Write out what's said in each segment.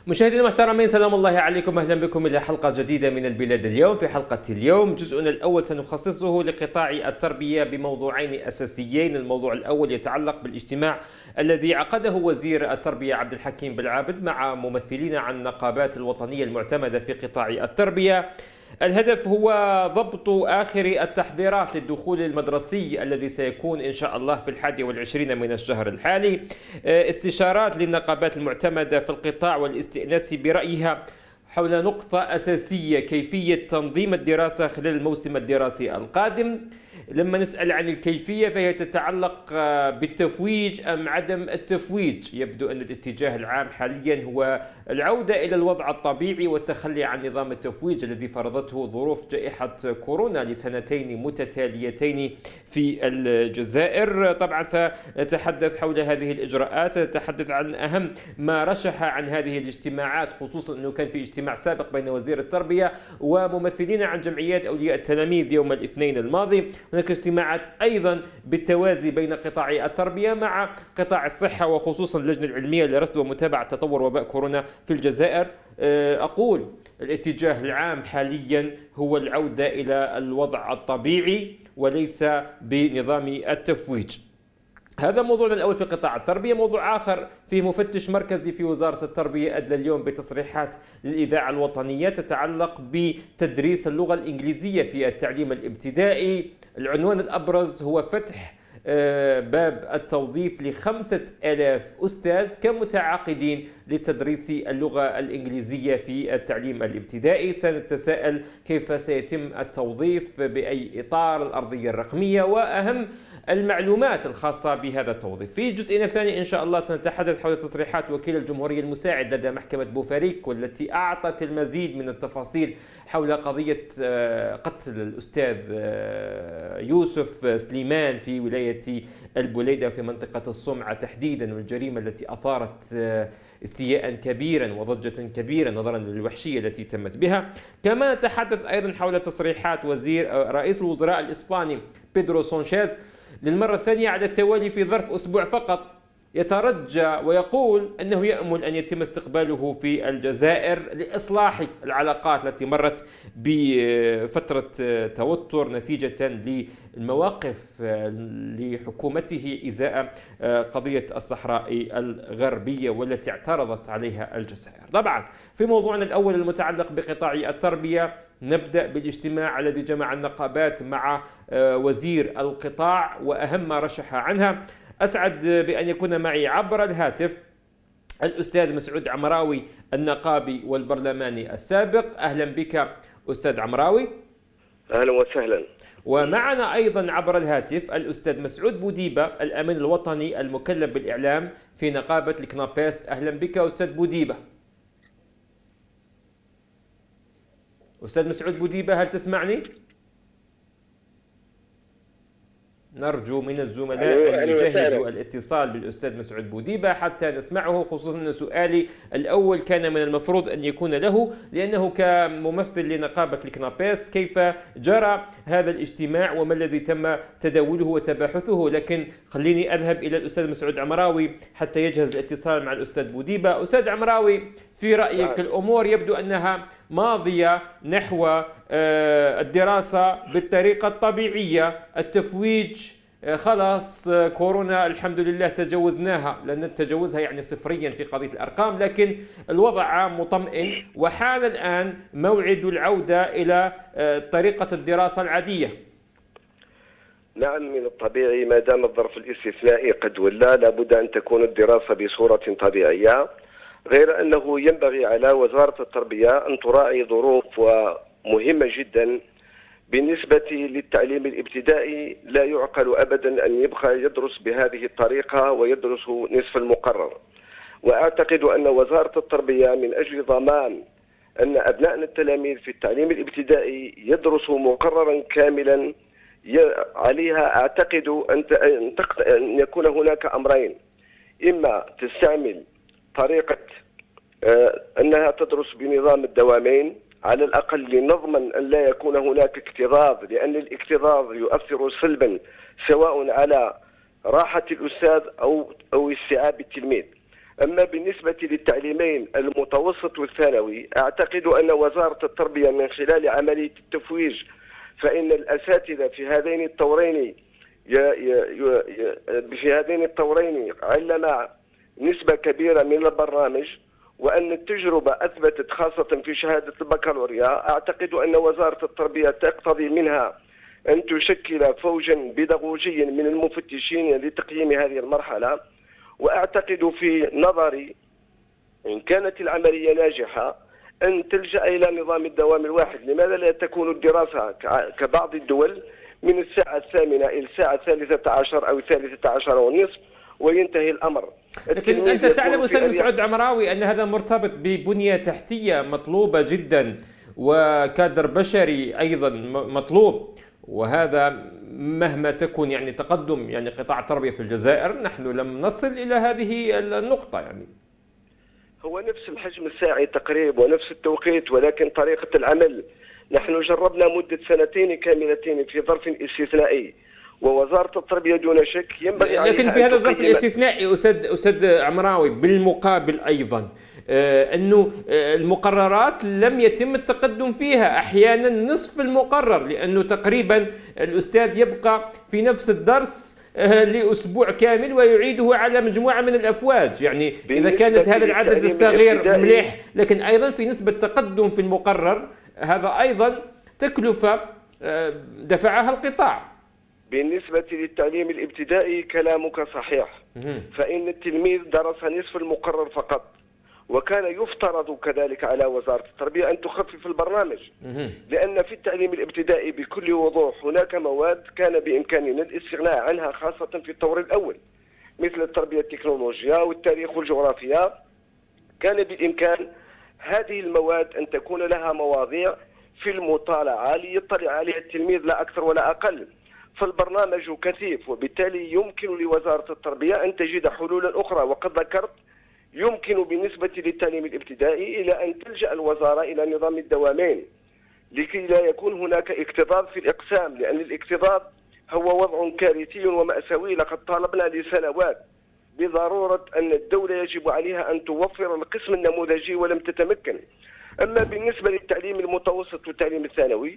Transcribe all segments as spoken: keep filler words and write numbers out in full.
مشاهدينا المحترمين، سلام الله عليكم، اهلا بكم الى حلقه جديده من البلاد اليوم. في حلقه اليوم جزءنا الاول سنخصصه لقطاع التربيه بموضوعين اساسيين. الموضوع الاول يتعلق بالاجتماع الذي عقده وزير التربيه عبد الحكيم بالعابد مع ممثلين عن النقابات الوطنيه المعتمده في قطاع التربيه. الهدف هو ضبط آخر التحضيرات للدخول المدرسي الذي سيكون إن شاء الله في الحادي والعشرين من الشهر الحالي، استشارات للنقابات المعتمدة في القطاع والاستئناس برأيها حول نقطة أساسية: كيفية تنظيم الدراسة خلال الموسم الدراسي القادم. لما نسأل عن الكيفية فهي تتعلق بالتفويج أم عدم التفويج. يبدو أن الاتجاه العام حاليا هو العودة إلى الوضع الطبيعي والتخلي عن نظام التفويج الذي فرضته ظروف جائحة كورونا لسنتين متتاليتين في الجزائر. طبعا سنتحدث حول هذه الإجراءات، سنتحدث عن أهم ما رشح عن هذه الاجتماعات، خصوصا أنه كان في اجتماع سابق بين وزير التربية وممثلين عن جمعيات أولياء التلاميذ يوم الاثنين الماضي. هناك اجتماعات أيضا بالتوازي بين قطاع التربية مع قطاع الصحة، وخصوصا اللجنة العلمية لرصد ومتابعة تطور وباء كورونا في الجزائر. أقول الاتجاه العام حاليا هو العودة إلى الوضع الطبيعي وليس بنظام التفويج. هذا موضوعنا الأول في قطاع التربية. موضوع آخر في مفتش مركزي في وزارة التربية أدلى اليوم بتصريحات للإذاعة الوطنية تتعلق بتدريس اللغة الإنجليزية في التعليم الابتدائي. العنوان الأبرز هو فتح باب التوظيف لخمسة آلاف أستاذ كمتعاقدين لتدريس اللغة الإنجليزية في التعليم الابتدائي. سنتساءل كيف سيتم التوظيف، بأي إطار، الأرضية الرقمية، وأهم المعلومات الخاصة بهذا التوظيف. في جزئنا الثاني إن شاء الله سنتحدث حول تصريحات وكيل الجمهورية المساعد لدى محكمة بوفاريك، والتي أعطت المزيد من التفاصيل حول قضية قتل الأستاذ يوسف سليمان في ولاية البليدة في منطقة الصمعة تحديدا، والجريمة التي أثارت استياء كبيرا وضجة كبيرة نظرا للوحشية التي تمت بها. كما نتحدث أيضا حول تصريحات وزير رئيس الوزراء الإسباني بيدرو سانشيز للمرة الثانية على التوالي في ظرف أسبوع فقط، يترجى ويقول أنه يأمل أن يتم استقباله في الجزائر لإصلاح العلاقات التي مرت بفترة توتر نتيجة للمواقف لحكومته إزاء قضية الصحراء الغربية والتي اعترضت عليها الجزائر. طبعا في موضوعنا الأول المتعلق بقطاع التربية نبدأ بالاجتماع الذي جمع النقابات مع وزير القطاع وأهم ما رشح عنها. أسعد بأن يكون معي عبر الهاتف الأستاذ مسعود عمراوي النقابي والبرلماني السابق. أهلا بك أستاذ عمراوي. أهلا وسهلا. ومعنا أيضا عبر الهاتف الأستاذ مسعود بوديبة الأمين الوطني المكلف بالإعلام في نقابة الكنابيست. أهلا بك أستاذ بوديبة. أستاذ مسعود بوديبة، هل تسمعني؟ نرجو من الزملاء أن يجهزوا الاتصال بالأستاذ مسعود بوديبة حتى نسمعه، خصوصا أن سؤالي الأول كان من المفروض أن يكون له، لأنه كممثل لنقابة الكنابيست كيف جرى هذا الاجتماع وما الذي تم تداوله وتباحثه. لكن خليني أذهب إلى الأستاذ مسعود عمراوي حتى يجهز الاتصال مع الأستاذ بوديبة. أستاذ عمراوي، في رأيك الأمور يبدو أنها ماضية نحو الدراسة بالطريقة الطبيعية، التفويج خلاص كورونا الحمد لله تجاوزناها، لأن تجاوزها يعني صفريا في قضية الأرقام، لكن الوضع عام مطمئن وحان الآن موعد العودة إلى طريقة الدراسة العادية. نعم، من الطبيعي ما دام الظرف الاستثنائي قد ولى لابد أن تكون الدراسة بصورة طبيعية، غير أنه ينبغي على وزارة التربية أن تراعي ظروف مهمة جدا بالنسبة للتعليم الابتدائي. لا يعقل أبدا أن يبقى يدرس بهذه الطريقة ويدرس نصف المقرر. وأعتقد أن وزارة التربية من أجل ضمان أن أبنائنا التلاميذ في التعليم الابتدائي يدرسوا مقررا كاملا عليها، أعتقد أن يكون هناك أمرين: إما تستعمل طريقة أنها تدرس بنظام الدوامين على الأقل لنضمن أن لا يكون هناك اكتظاظ، لأن الاكتظاظ يؤثر سلبا سواء على راحة الأستاذ أو أو استيعاب التلميذ. أما بالنسبة للتعليمين المتوسط والثانوي، أعتقد أن وزارة التربية من خلال عملية التفويج فإن الأساتذة في هذين الطورين في هذين الطورين علم نسبة كبيرة من البرنامج، وأن التجربة أثبتت خاصة في شهادة البكالوريا. أعتقد أن وزارة التربية تقتضي منها أن تشكل فوجا بيداغوجيا من المفتشين لتقييم هذه المرحلة. وأعتقد في نظري إن كانت العملية ناجحة أن تلجأ إلى نظام الدوام الواحد. لماذا لا تكون الدراسة كبعض الدول من الساعة الثامنة إلى الساعة الثالثة عشر أو الثالثة عشر والنصف وينتهي الأمر؟ لكن أنت تعلم أستاذ مسعود عمراوي أن هذا مرتبط ببنية تحتية مطلوبة جدا، وكادر بشري أيضا مطلوب، وهذا مهما تكون يعني تقدم يعني قطاع التربية في الجزائر نحن لم نصل إلى هذه النقطة. يعني هو نفس الحجم الساعي تقريبا ونفس التوقيت، ولكن طريقة العمل نحن جربنا مدة سنتين كاملتين في ظرف استثنائي، ووزارة التربية دون شك ينبغي عليها. لكن في هذا الظرف الاستثنائي أستاذ أستاذ عمراوي بالمقابل أيضا آه أنه آه المقررات لم يتم التقدم فيها، أحيانا نصف المقرر، لأنه تقريبا الأستاذ يبقى في نفس الدرس آه لأسبوع كامل ويعيده على مجموعة من الأفواج. يعني إذا كانت هذا العدد الصغير مليح، لكن أيضا في نسبة تقدم في المقرر، هذا أيضا تكلفة آه دفعها القطاع. بالنسبة للتعليم الابتدائي كلامك صحيح، فإن التلميذ درس نصف المقرر فقط، وكان يفترض كذلك على وزارة التربية أن تخفف البرنامج، لأن في التعليم الابتدائي بكل وضوح هناك مواد كان بإمكاننا الاستغناء عنها خاصة في الطور الأول، مثل التربية التكنولوجيا والتاريخ والجغرافيا. كان بالإمكان هذه المواد أن تكون لها مواضيع في المطالعة ليطلع عليها التلميذ لا أكثر ولا أقل. فالبرنامج كثيف، وبالتالي يمكن لوزارة التربية أن تجد حلولا أخرى. وقد ذكرت يمكن بالنسبة للتعليم الابتدائي إلى أن تلجأ الوزارة إلى نظام الدوامين لكي لا يكون هناك اكتظاظ في الإقسام، لأن الاكتظاظ هو وضع كارثي ومأساوي. لقد طالبنا لسنوات بضرورة أن الدولة يجب عليها أن توفر القسم النموذجي ولم تتمكن. أما بالنسبة للتعليم المتوسط والتعليم الثانوي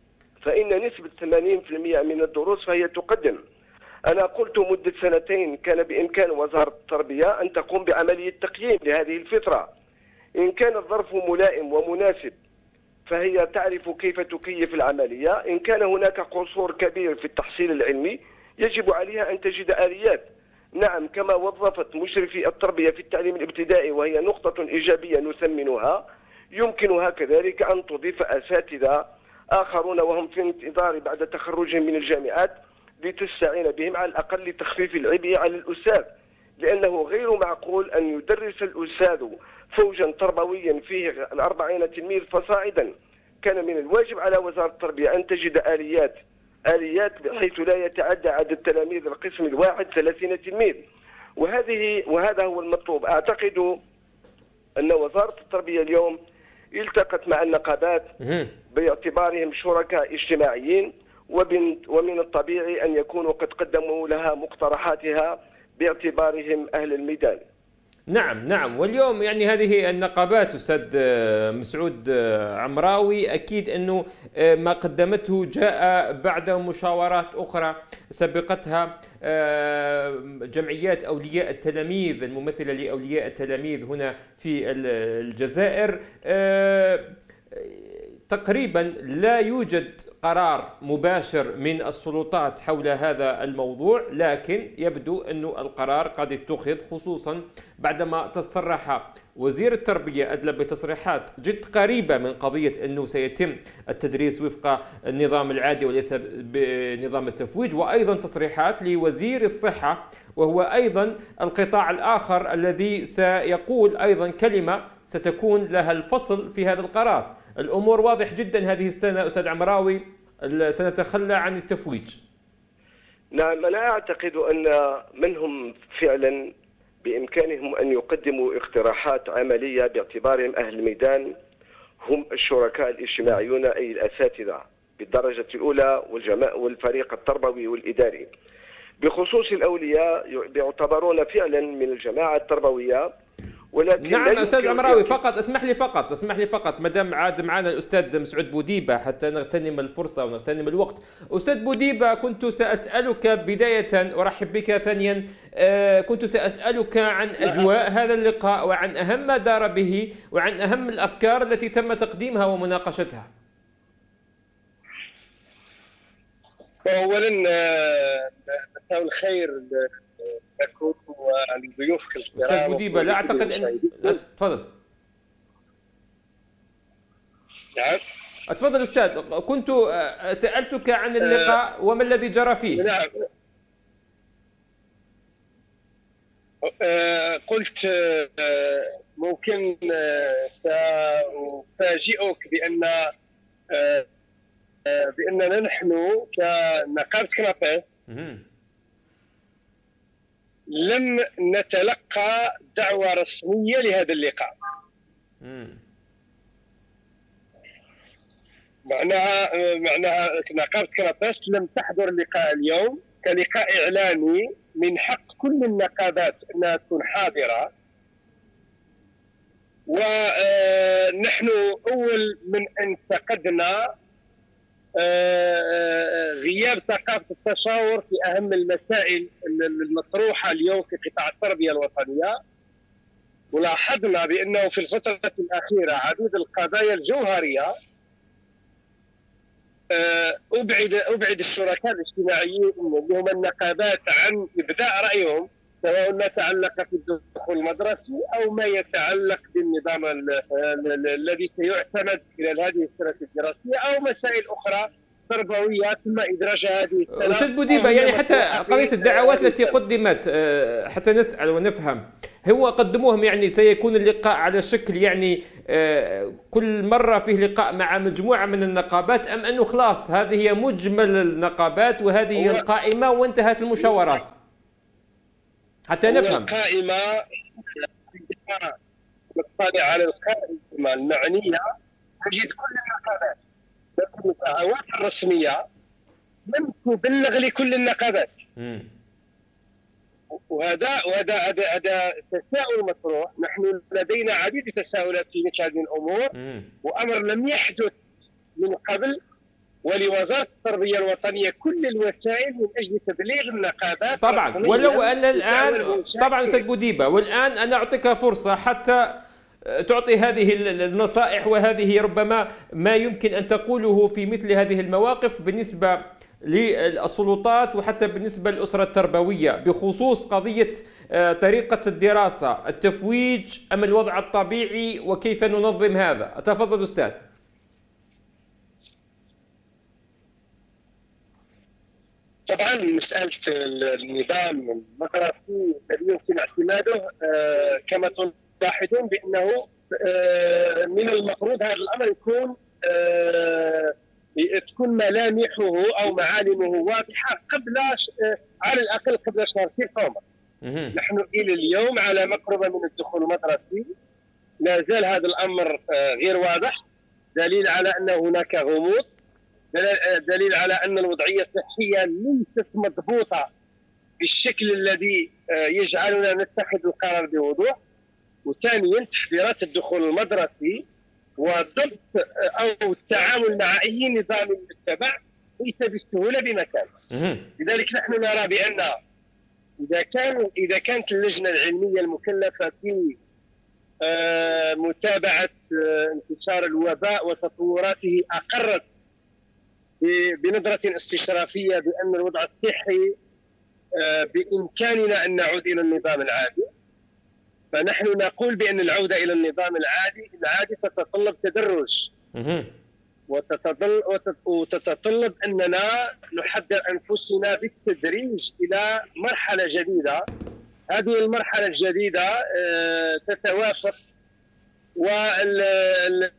فإن نسبة ثمانين بالمئة من الدروس فهي تقدم. أنا قلت مدة سنتين كان بإمكان وزارة التربية أن تقوم بعملية تقييم لهذه الفترة. إن كان الظرف ملائم ومناسب فهي تعرف كيف تكيف العملية. إن كان هناك قصور كبير في التحصيل العلمي يجب عليها أن تجد آليات. نعم، كما وظفت مشرفي التربية في التعليم الابتدائي وهي نقطة إيجابية نثمنها، يمكنها كذلك أن تضيف أساتذة آخرون وهم في انتظار بعد تخرجهم من الجامعات لتستعين بهم على الأقل لتخفيف العبء على الأستاذ، لأنه غير معقول أن يدرس الأستاذ فوجا تربويا فيه أربعين تلميذ فصاعدا. كان من الواجب على وزارة التربية أن تجد آليات آليات بحيث لا يتعدى عدد تلاميذ القسم الواحد ثلاثين تلميذ، وهذه وهذا هو المطلوب. أعتقد أن وزارة التربية اليوم التقت مع النقابات باعتبارهم شركاء اجتماعيين، ومن الطبيعي أن يكونوا قد قدموا لها مقترحاتها باعتبارهم أهل الميدان. نعم نعم، واليوم يعني هذه النقابات أستاذ مسعود عمراوي أكيد أنه ما قدمته جاء بعد مشاورات أخرى سبقتها جمعيات أولياء التلاميذ الممثلة لأولياء التلاميذ هنا في الجزائر. تقريبا لا يوجد قرار مباشر من السلطات حول هذا الموضوع، لكن يبدو أن القرار قد اتخذ، خصوصا بعدما تصرح وزير التربية أدلى بتصريحات جد قريبة من قضية أنه سيتم التدريس وفق النظام العادي وليس بنظام التفويج، وأيضا تصريحات لوزير الصحة وهو أيضا القطاع الآخر الذي سيقول أيضا كلمة ستكون لها الفصل في هذا القرار. الأمور واضح جدا هذه السنة أستاذ عمراوي سنتخلى عن التفويج. نعم، أنا أعتقد أن منهم فعلا بإمكانهم أن يقدموا اقتراحات عملية باعتبارهم أهل الميدان، هم الشركاء الاجتماعيون أي الأساتذة بالدرجة الأولى والجماعة والفريق التربوي والإداري. بخصوص الأولياء بيعتبرون فعلا من الجماعة التربوية، ولكن نعم أستاذ العمراوي، فقط اسمح لي فقط اسمح لي فقط مدام عاد معنا الأستاذ مسعود بوديبة حتى نغتنم الفرصة ونغتنم الوقت. أستاذ بوديبة، كنت سأسألك بداية، أرحب بك ثانيا، كنت سأسألك عن أجواء هذا اللقاء وعن أهم ما دار به وعن أهم الأفكار التي تم تقديمها ومناقشتها. أولا مساء الخير لكم ولضيوفك الكرام. أستاذ بوديبة، لا أعتقد أن تفضل. نعم تفضل أستاذ، كنت سألتك عن اللقاء وما الذي جرى فيه. نعم قلت ممكن سأفاجئك بأن بأننا نحن كنقابة كنابيس لم نتلقى دعوة رسمية لهذا اللقاء. معناها معناها نقابة كنابيس لم تحضر اللقاء اليوم كلقاء إعلامي من حق كل النقابات أنها تكون حاضرة، ونحن أول من انتقدنا غياب ثقافة التشاور في أهم المسائل المطروحة اليوم في قطاع التربية الوطنية. ولاحظنا بأنه في الفترة الأخيرة عديد القضايا الجوهرية أبعد أبعد الشركاء الاجتماعيين اللي هم النقابات عن إبداء رأيهم، سواء ما يتعلق بالدخول المدرسي أو ما يتعلق بالنظام الذي سيعتمد خلال هذه السنة الدراسية أو مسائل أخرى تربوية ثم إدراجها هذه السنة. أستاذ بوديبة، يعني حتى قضية الدعوات التي قدمت حتى نسأل ونفهم، هو قدموهم يعني سيكون اللقاء على شكل يعني كل مرة فيه لقاء مع مجموعة من النقابات، أم أنه خلاص هذه هي مجمل النقابات وهذه القائمة وانتهت المشاورات؟ حتى نفهم. القائمة عندما نطلع على القائمة المعنية نجد كل النقابات، لكن الدعوات الرسمية لم تبلغ لكل النقابات. وهذا وهذا هذا هذا تساؤل مطروح. نحن لدينا عديد التساؤلات في مثل هذه الأمور، وأمر لم يحدث من قبل، ولوزارة التربية الوطنية كل الوسائل من أجل تبليغ النقابات. طبعا، ولو أن الآن طبعا أستاذ بوديبة، والآن أنا أعطيك فرصة حتى تعطي هذه النصائح وهذه ربما ما يمكن أن تقوله في مثل هذه المواقف بالنسبة للسلطات وحتى بالنسبة للأسرة التربوية بخصوص قضية طريقة الدراسة، التفويج أم الوضع الطبيعي، وكيف ننظم هذا. تفضل أستاذ. طبعا مسألة النظام المدرسي الذي يمكن اعتماده كما تلاحظون بأنه من المفروض هذا الأمر يكون تكون ملامحه أو معالمه واضحة قبل على الأقل قبل شهر سبتمبر. نحن إلى اليوم على مقربة من الدخول المدرسي، لا زال هذا الأمر غير واضح، دليل على أن هناك غموض، دليل على أن الوضعية الصحية ليست مضبوطة بالشكل الذي يجعلنا نتخذ القرار بوضوح. وثانيا تحضيرات الدخول المدرسي وضبط أو التعامل مع أي نظام يتبع ليس بالسهولة بمكان. لذلك نحن نرى بأن إذا كان إذا كانت اللجنة العلمية المكلفة في متابعة انتشار الوباء وتطوراته أقرت بنظرة استشرافية بأن الوضع الصحي بإمكاننا أن نعود إلى النظام العادي، فنحن نقول بأن العودة إلى النظام العادي العادي تتطلب تدرج وتتطلب, وتتطلب أننا نحضر أنفسنا بالتدريج إلى مرحلة جديدة. هذه المرحلة الجديدة تتوافق والقانون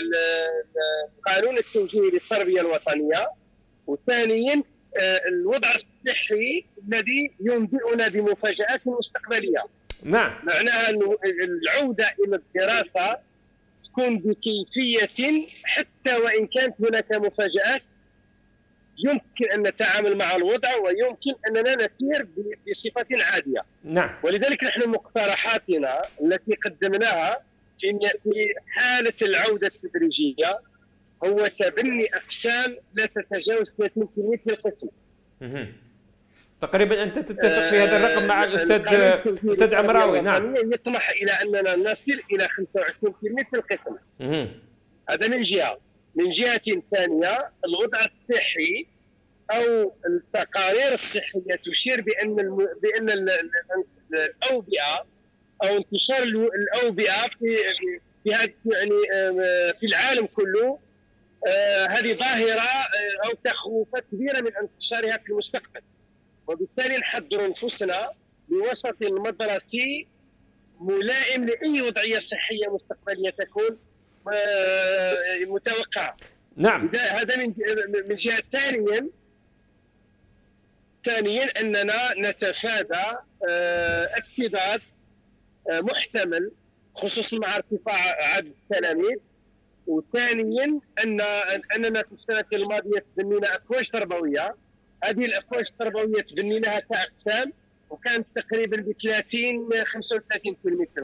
التوجيهي للتربية الوطنية، وثانيا الوضع الصحي الذي ينبئنا بمفاجآت مستقبلية. نعم، معناها أن العودة إلى الدراسة تكون بكيفية حتى وإن كانت هناك مفاجآت يمكن ان نتعامل مع الوضع ويمكن اننا نسير بصفه عاديه. نعم. ولذلك نحن مقترحاتنا التي قدمناها في حاله العوده التدريجيه هو تبني اقسام لا تتجاوز ثلاثين بالمئة في القسم. تقريبا انت تتفق في هذا الرقم مع الاستاذ استاذ عمراوي. نعم. يطمح الى اننا نصل الى خمسة وعشرين بالمئة في القسم. هذا من جهه. من جهه ثانيه الوضع الصحي او التقارير الصحيه تشير بان الم... بان الاوبئه او انتشار الاوبئه في في هذا يعني في العالم كله هذه ظاهره او تخوفات كبيره من انتشارها في المستقبل، وبالتالي نحضر انفسنا بوسط مدرسي ملائم لاي وضعيه صحيه مستقبليه تكون متوقعه. نعم. هذا من من جهه. ثانيا ثانيا اننا نتفادى اكتظاظ محتمل خصوصا مع ارتفاع عدد التلاميذ. وثانيا ان اننا في السنه الماضيه تبنينا افواج تربويه، هذه الافواج التربويه تبنيناها كاقسام وكانت تقريبا ب ثلاثين خمسة وثلاثين بالمئة.